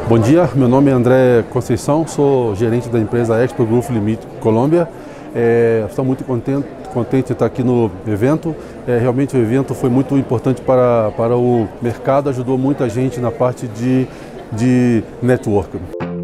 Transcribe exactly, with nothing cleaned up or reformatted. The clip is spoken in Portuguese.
Bom dia, meu nome é André Conceição, sou gerente da empresa Expo Group Limited Colômbia. É, estou muito contente, contente de estar aqui no evento. É, realmente o evento foi muito importante para, para o mercado, ajudou muita gente na parte de, de network.